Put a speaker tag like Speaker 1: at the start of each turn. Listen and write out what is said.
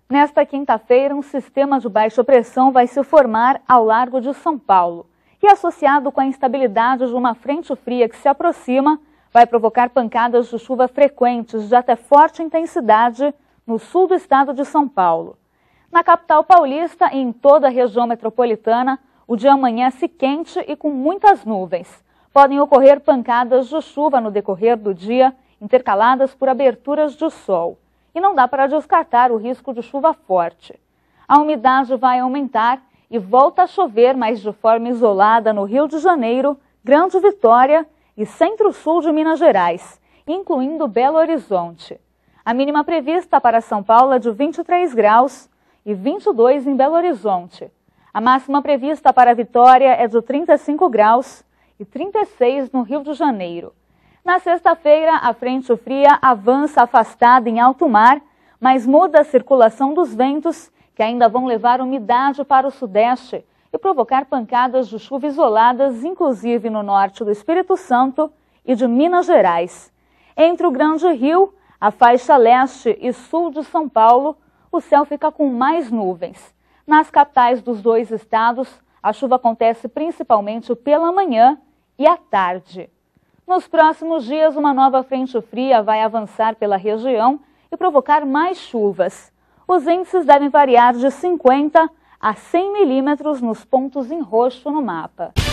Speaker 1: Nesta quinta-feira, um sistema de baixa pressão vai se formar ao largo de São Paulo e, associado com a instabilidade de uma frente fria que se aproxima, vai provocar pancadas de chuva frequentes de até forte intensidade no sul do estado de São Paulo. Na capital paulista e em toda a região metropolitana, o dia amanhece quente e com muitas nuvens. Podem ocorrer pancadas de chuva no decorrer do dia, intercaladas por aberturas de sol. E não dá para descartar o risco de chuva forte. A umidade vai aumentar e volta a chover, mas de forma isolada no Rio de Janeiro, Grande Vitória e centro-sul de Minas Gerais, incluindo Belo Horizonte. A mínima prevista para São Paulo é de 23 graus e 22 em Belo Horizonte. A máxima prevista para Vitória é de 35 graus e 36 no Rio de Janeiro. Na sexta-feira, a frente fria avança afastada em alto mar, mas muda a circulação dos ventos, que ainda vão levar umidade para o sudeste e provocar pancadas de chuva isoladas, inclusive no norte do Espírito Santo e de Minas Gerais. Entre o Grande Rio, a faixa leste e sul de São Paulo, o céu fica com mais nuvens. Nas capitais dos dois estados, a chuva acontece principalmente pela manhã e à tarde. Nos próximos dias, uma nova frente fria vai avançar pela região e provocar mais chuvas. Os índices devem variar de 50 a 100 milímetros nos pontos em roxo no mapa.